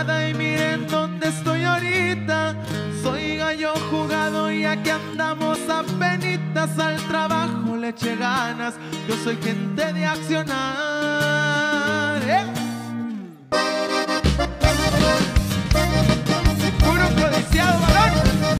nada y miren dónde estoy ahorita. Soy gallo jugado y aquí andamos apenitas al trabajo, le eché ganas. Yo soy gente de accionar.